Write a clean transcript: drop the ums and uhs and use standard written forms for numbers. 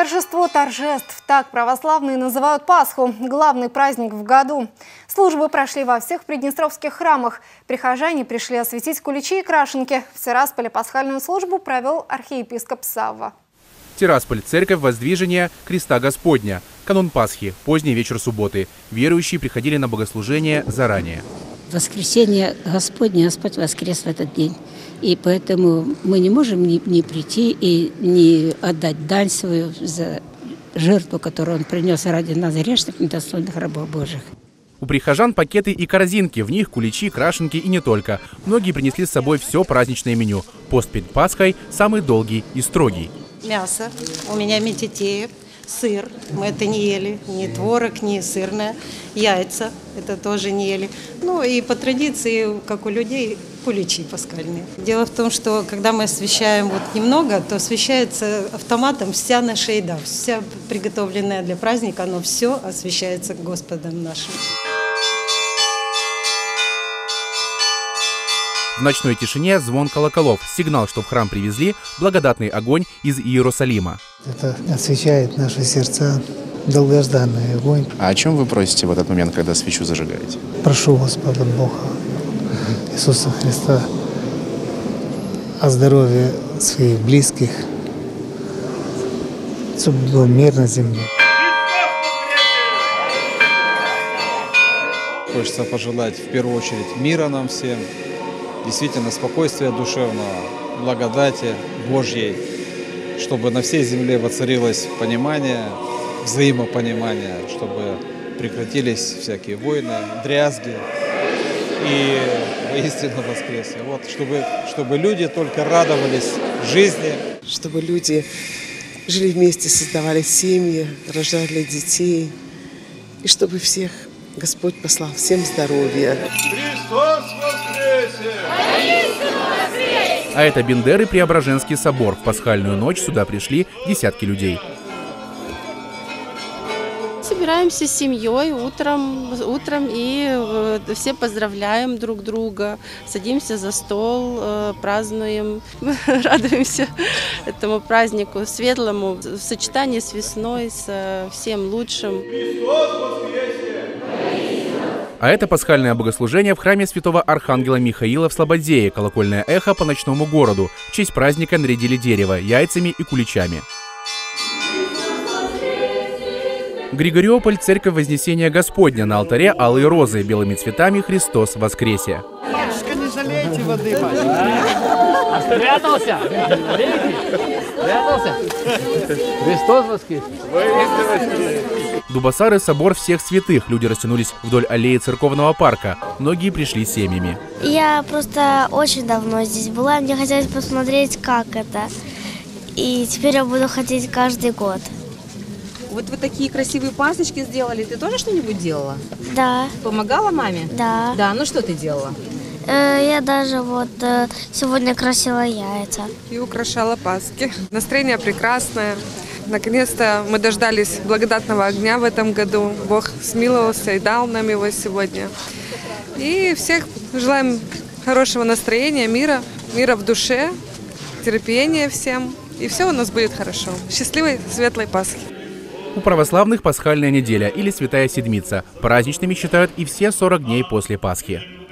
Торжество торжеств. Так православные называют Пасху. Главный праздник в году. Службы прошли во всех приднестровских храмах. Прихожане пришли осветить куличи и крашенки. В Тирасполе пасхальную службу провел архиепископ Савва. Тирасполь – церковь Воздвижения Креста Господня. Канун Пасхи, поздний вечер субботы. Верующие приходили на богослужение заранее. Воскресенье Господне, Господь воскрес в этот день. И поэтому мы не можем не прийти и не отдать дань свою за жертву, которую Он принес ради нас, грешных, недостойных рабов Божьих. У прихожан пакеты и корзинки, в них куличи, крашенки и не только. Многие принесли с собой все праздничное меню. Пост перед Пасхой самый долгий и строгий. Мясо, у меня метитеев, сыр, мы это не ели, ни творог, ни сырное, яйца, это тоже не ели. Ну и по традиции, как у людей, куличи пасхальные. Дело в том, что когда мы освещаем вот немного, то освещается автоматом вся наша еда, вся приготовленная для праздника, оно все освещается Господом нашим. В ночной тишине звон колоколов, сигнал, что в храм привезли благодатный огонь из Иерусалима. Это освещает наши сердца, долгожданный огонь. А о чем вы просите в этот момент, когда свечу зажигаете? Прошу Господа Бога, Иисуса Христа, о здоровье своих близких, чтобы был мир на земле. Хочется пожелать в первую очередь мира нам всем, действительно спокойствия душевного, благодати Божьей, чтобы на всей земле воцарилось понимание, взаимопонимание, чтобы прекратились всякие войны, дрязги и воистину воскресие. Вот, чтобы люди только радовались жизни. Чтобы люди жили вместе, создавали семьи, рожали детей. И чтобы всех Господь послал всем здоровья. Христос воскресе! А это Бендеры Преображенский собор. В пасхальную ночь сюда пришли десятки людей. Собираемся с семьей утром и все поздравляем друг друга, садимся за стол, празднуем, радуемся этому празднику светлому, в сочетании с весной, со всем лучшим. А это пасхальное богослужение в храме святого архангела Михаила в Слободее. Колокольное эхо по ночному городу. В честь праздника нарядили дерево яйцами и куличами. Григориополь – церковь Вознесения Господня. На алтаре алые розы, белыми цветами Христос воскресе. Батюшка, не жалейте воды, А что, прятался? Прятался? Христос воскресе! Дубосары – собор всех святых. Люди растянулись вдоль аллеи церковного парка. Многие пришли с семьями. Я просто очень давно здесь была. Мне хотелось посмотреть, как это. И теперь я буду ходить каждый год. Вот вы такие красивые пасочки сделали. Ты тоже что-нибудь делала? Да. Помогала маме? Да. Да, ну что ты делала? Я даже вот сегодня красила яйца. И украшала пасхи. Настроение прекрасное. Наконец-то мы дождались благодатного огня в этом году. Бог смиловался и дал нам его сегодня. И всех желаем хорошего настроения, мира в душе, терпения всем. И все у нас будет хорошо. Счастливой, светлой Пасхи. У православных пасхальная неделя или Святая Седмица. Праздничными считают и все 40 дней после Пасхи.